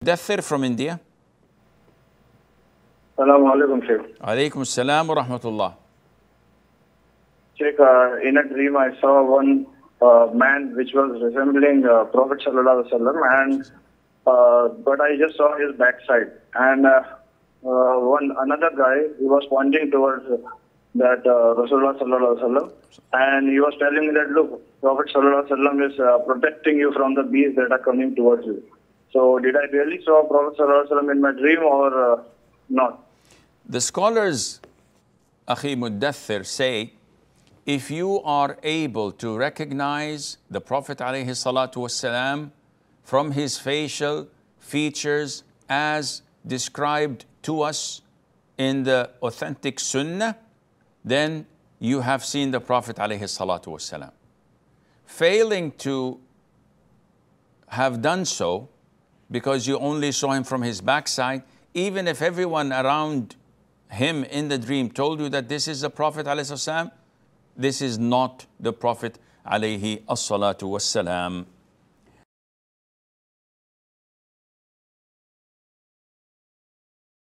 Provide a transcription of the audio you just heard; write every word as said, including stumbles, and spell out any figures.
Dathir from India. Assalamu alaikum, Sheikh. Alaikum assalam wa rahmatullah. Sheikh, uh, in a dream I saw one uh, man which was resembling uh, Prophet Sallallahu Alaihi Wasallam, and uh, but I just saw his backside. And uh, uh, one another guy, he was pointing towards that uh, Rasulullah Sallallahu Alaihi Wasallam, and he was telling me that, look, Prophet Sallallahu Alaihi Wasallam is uh, protecting you from the bees that are coming towards you. So did I really saw Prophet Sallallahu Alaihi Wasallam in my dream or uh, not? The scholars, Akhi Muddathir, say, if you are able to recognize the Prophet alayhi salatu wasalam from his facial features as described to us in the authentic sunnah, then you have seen the Prophet alayhi salatu wasalam. Failing to have done so because you only saw him from his backside, even if everyone around him in the dream told you that this is the Prophet alayhi salam, this is not the Prophet alayhi as-salatu was-salam.